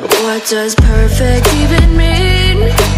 What does perfect even mean?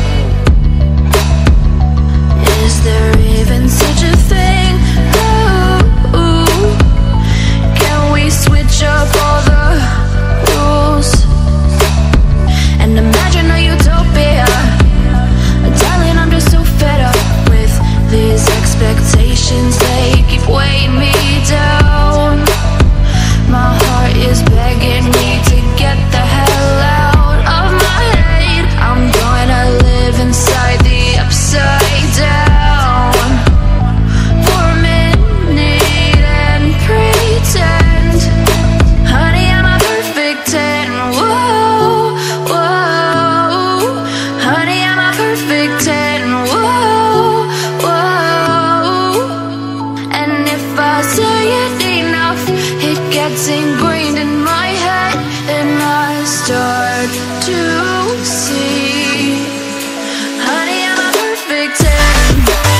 Is there even such a thing? Ooh, can we switch up all the rules and imagine a utopia? Darling, I'm just so fed up with these expectations. They keep weighing me down. My heart is begging me to get the hell out of my head. I'm gonna live inside the upside down for a minute and pretend, honey, I'm a perfect 10. Whoa, whoa, honey, I'm a perfect 10. Whoa, whoa, and if I say it enough, it gets ingrained in my head, and I start to see, honey, I'm a perfect 10.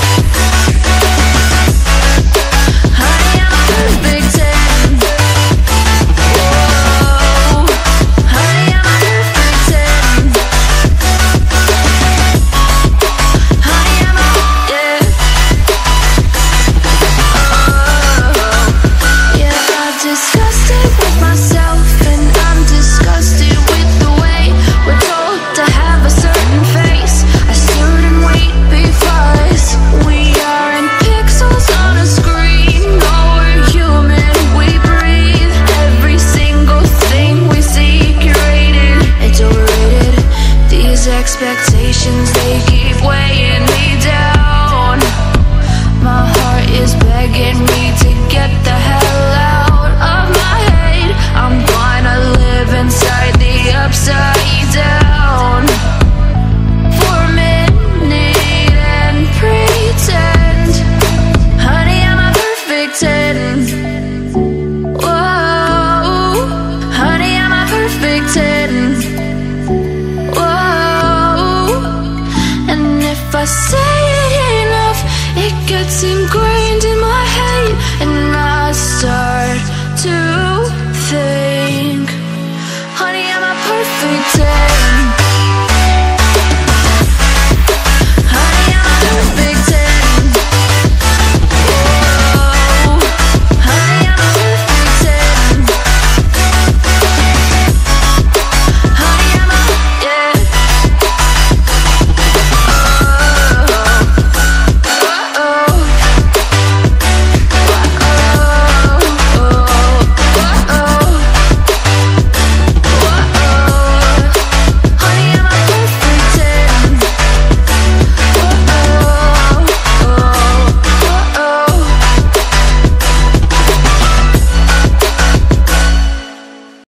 Honey, I'm a perfect 10. Whoa, honey, I'm a perfect 10. Honey, I'm a, yeah. Yeah, I'm disgusted with myself, and I'm disgusted with the way we're told to have a certain face, a certain weight, because we are in pixels on a screen. No, we're human, we breathe. Every single thing we see curated, it's overrated. These expectations, they keep weighing me down. My heart is begging me to get the hell out of my head. I'm gonna live inside the upside down for a minute and pretend, honey, I'm a perfect 10. Whoa, honey, I'm a perfect 10. Whoa, and if I say it enough, it gets ingrained in my head, and I start to think, honey, I'm a perfect 10.